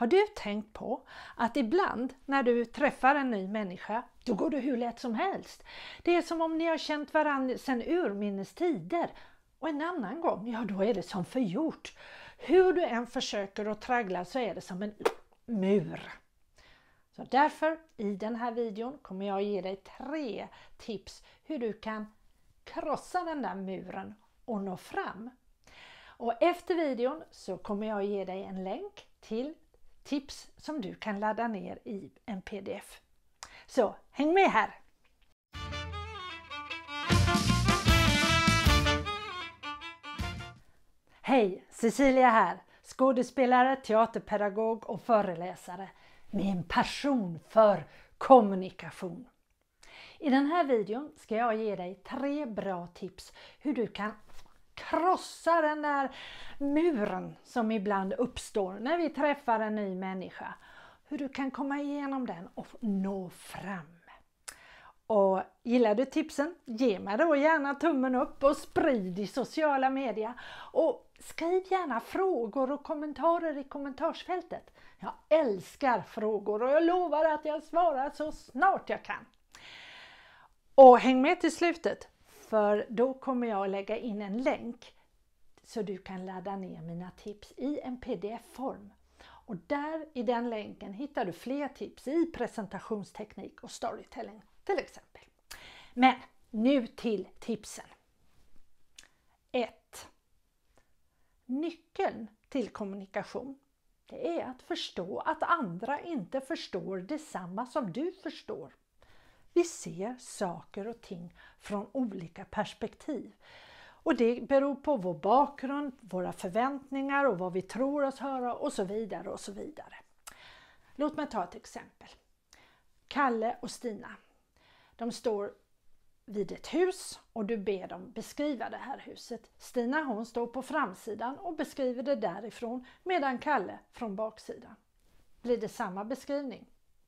Har du tänkt på att ibland när du träffar en ny människa, då går det hur lätt som helst. Det är som om ni har känt varandra sedan urminnes tider. Och en annan gång, ja då är det som förgjort. Hur du än försöker att traggla så är det som en mur. Så därför i den här videon kommer jag ge dig 3 tips hur du kan krossa den där muren och nå fram. Och efter videon så kommer jag ge dig en länk till tips som du kan ladda ner i en pdf. Så häng med här! Hej, Cecilia här, skådespelare, teaterpedagog och föreläsare med en passion för kommunikation. I den här videon ska jag ge dig 3 bra tips hur du kan krossa den där muren som ibland uppstår när vi träffar en ny människa. Hur du kan komma igenom den och nå fram. Och gillar du tipsen? Ge mig då gärna tummen upp och sprid i sociala medier. Och skriv gärna frågor och kommentarer i kommentarsfältet. Jag älskar frågor och jag lovar att jag svarar så snart jag kan. Och häng med till slutet, för då kommer jag lägga in en länk så du kan ladda ner mina tips i en pdf-form. Och där i den länken hittar du fler tips i presentationsteknik och storytelling till exempel. Men nu till tipsen. 1. Nyckeln till kommunikation, det är att förstå att andra inte förstår detsamma som du förstår. Vi ser saker och ting från olika perspektiv. Och det beror på vår bakgrund, våra förväntningar och vad vi tror oss höra och så vidare och så vidare. Låt mig ta ett exempel. Kalle och Stina. De står vid ett hus och du ber dem beskriva det här huset. Stina hon står på framsidan och beskriver det därifrån medan Kalle från baksidan. Blir det samma beskrivning?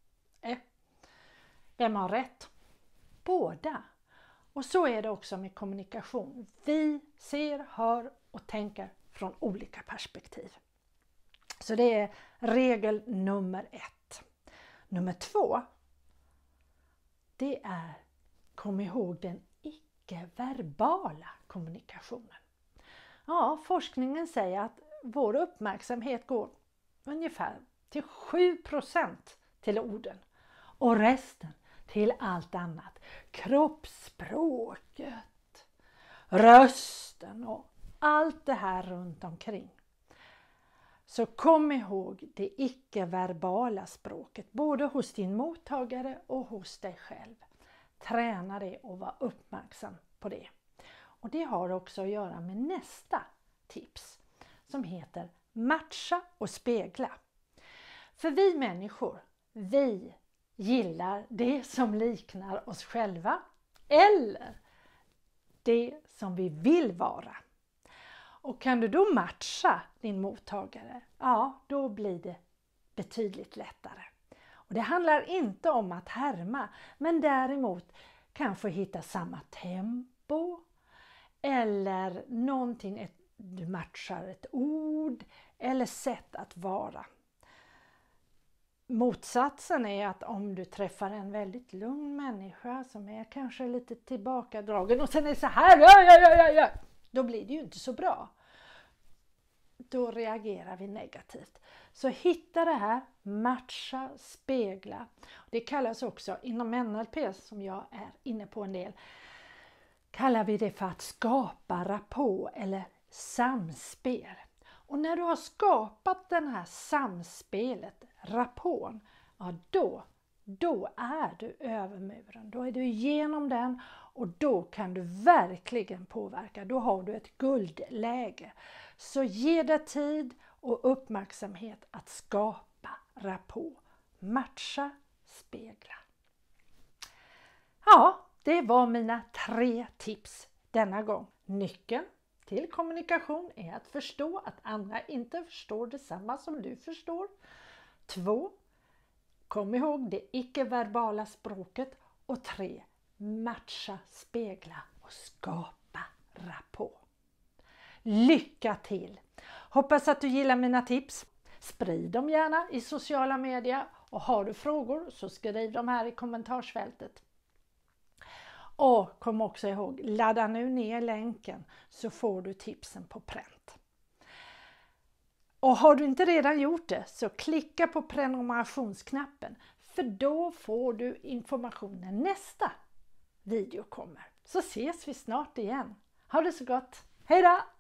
Vem har rätt? Båda. Och så är det också med kommunikation. Vi ser, hör och tänker från olika perspektiv. Så det är regel nummer 1. Nummer 2. Det är, kom ihåg den icke-verbala kommunikationen. Ja, forskningen säger att vår uppmärksamhet går ungefär till 7% till orden. Och resten till allt annat. Kroppsspråket, rösten och allt det här runt omkring. Så kom ihåg det icke-verbala språket både hos din mottagare och hos dig själv. Träna det och var uppmärksam på det. Och det har också att göra med nästa tips som heter matcha och spegla. För vi människor, vi gillar det som liknar oss själva eller det som vi vill vara. Och kan du då matcha din mottagare, ja då blir det betydligt lättare. Och det handlar inte om att härma, men däremot kanske hitta samma tempo eller någonting, du matchar ett ord eller sätt att vara. Motsatsen är att om du träffar en väldigt lugn människa som är kanske lite tillbakadragen och sen är så här, då blir det ju inte så bra. Då reagerar vi negativt. Så hitta det här, matcha, spegla. Det kallas också inom NLP, som jag är inne på en del, kallar vi det för att skapa rapport eller samspel. Och när du har skapat den här samspelet, rapporten, ja då är du över muren. Då är du igenom den och då kan du verkligen påverka. Då har du ett guldläge. Så ge dig tid och uppmärksamhet att skapa rapport. Matcha, spegla. Ja, det var mina 3 tips denna gång. Nyckeln till kommunikation är att förstå att andra inte förstår detsamma som du förstår. 2. Kom ihåg det icke-verbala språket. Och 3. Matcha, spegla och skapa rapport. Lycka till! Hoppas att du gillar mina tips. Sprid dem gärna i sociala medier och har du frågor så skriv dem här i kommentarsfältet. Och kom också ihåg, ladda nu ner länken så får du tipsen på pränt. Och har du inte redan gjort det så klicka på prenumerationsknappen för då får du information när nästa video kommer. Så ses vi snart igen. Ha det så gott. Hej då!